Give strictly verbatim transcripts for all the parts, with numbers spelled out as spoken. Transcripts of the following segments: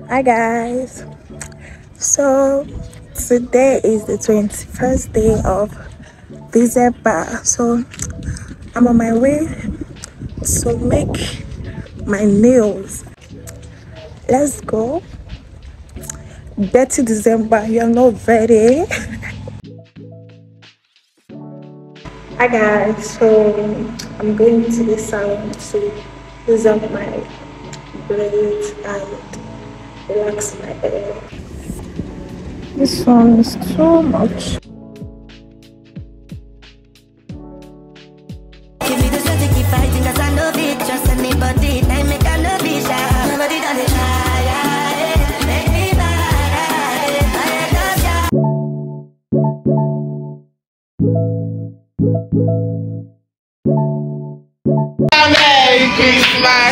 Hi guys, so today is the twenty-first day of December, so I'm on my way to make my nails. Let's go. Betty December, you're not ready. Hi guys, so I'm going to the salon to design my braids and relax my hair. This one is too much. Give me the strength to keep fighting, cause I love it. Trust anybody, I make I love it. Nobody done it. Make me mad. I love ya. Merry Christmas.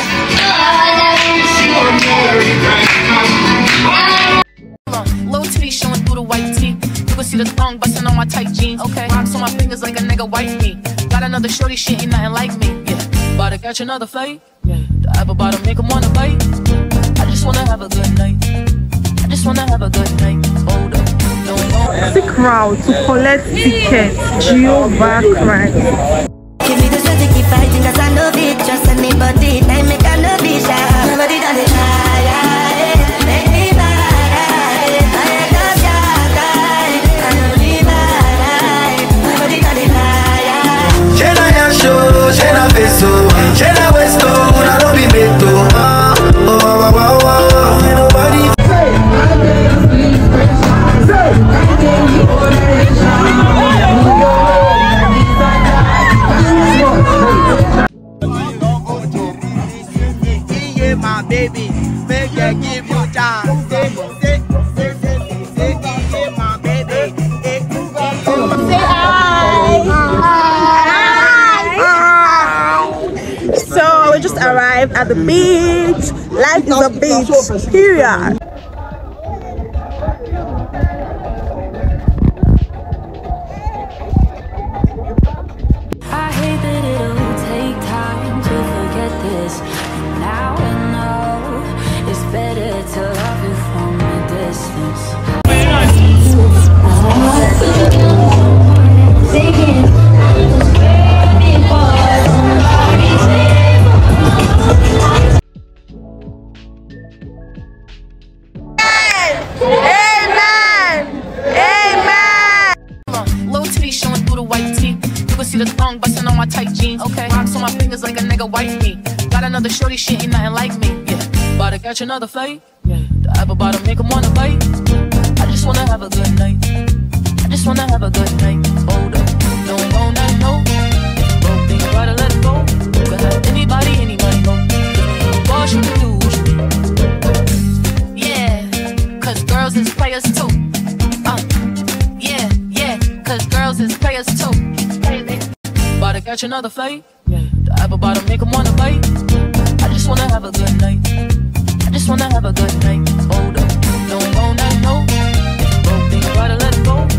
Low titty showing through the white tee. You can see the thong busting on my tight jeans. Okay, rocks on my fingers like a nigga wife me. Got another shorty, she ain't nothing like me. Yeah, about to catch another flight. Yeah, the apple bottom make him wanna bite. I just wanna have a good night. I just wanna have a good night. Hold up, no, no. The crowd to collect tickets. Jehovah Christ. Give me the strength to keep fighting, cause I love it. Trust anybody, I make I love it. Nobody done it. Make me mad. I love ya. I love you mad. Nobody done it. She na ya show, she na peso, she na westo, na no be meto. Oh, oh, oh, oh, oh. Nobody. My baby, make her give you chance. Say, say, say, say, say, say, my baby. Say hi. Hi. So we just arrived at the beach. Life is a beach. Period. I hate that it'll take time to forget this. And now I know it's better to love you from a distance. Amen. Amen. Low titty showing through the white tee. You can see the thong busting on my tight jeans. Okay, rocks on my fingers like a nigga wife me. Got another shorty, she ain't nothing like me. Yeah, about to catch another flight. Yeah, the apple bottom make him wanna bite. I just wanna have a good night. I just wanna have a good night. Hold up, no, no, no, no. Both things gotta let it go. You can have anybody, anybody go. What you can do, yeah, cause girls is players too. Uh, yeah, yeah, cause girls is players too. About to catch another flight. Yeah, the apple bottom make him wanna bite. I just wanna have a good night. I just wanna have a good night. Hold up, no, no, no, no. Both things gotta let it go.